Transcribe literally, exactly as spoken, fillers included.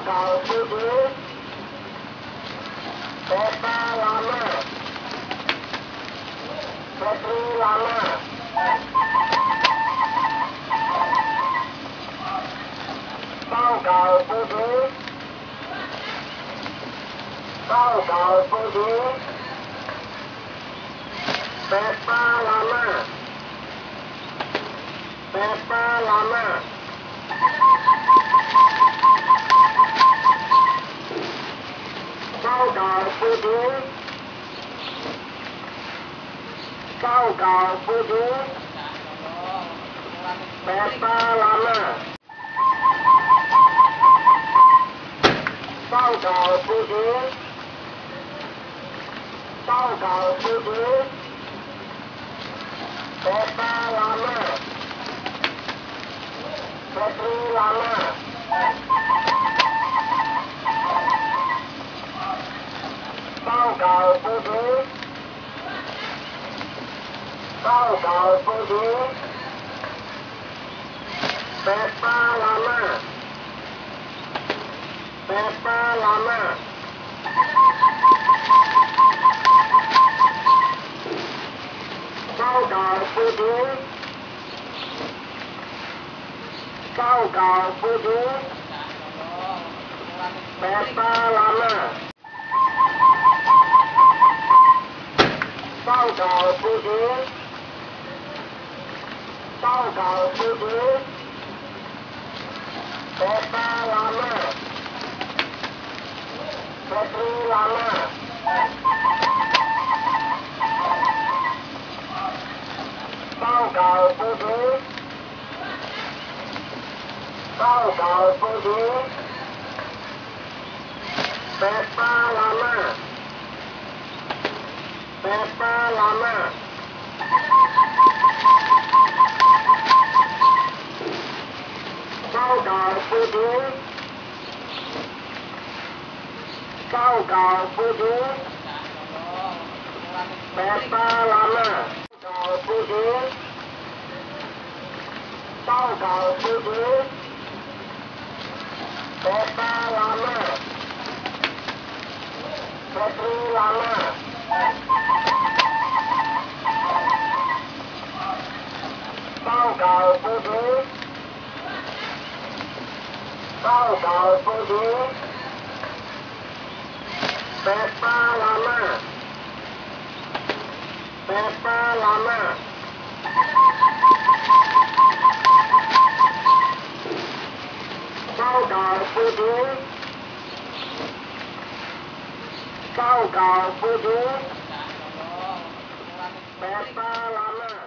cầu phu đế, peta lama, petri lama, bao cầu phu đế, bao cầu phu đế, peta lama, peta lama. Bao cầu phu đế, bao cầu phu đế, peta lama, bao cầu phu đế, bao cầu phu đế, peta lama, petri lama, bao cầu phu đế, bao cầu phu đế, peta lama, peta lama, bao cầu phu đế, bao cầu phu đế, peta lama, bao cầu phu đế, bao cầu phu đế, peta lama, petri lama, bao cầu phu đế, bao cầu phu đế, peta lama, peta lama, bao cầu phu đế, bao cầu phu đế, peta lama, cầu phu đế, bao cầu phu đế, peta lama, petri lama, bao cầu phu đế, bao cầu phu đế, peta lama, peta lama, bao cầu phu đế, bao cầu phu đế, peta lama.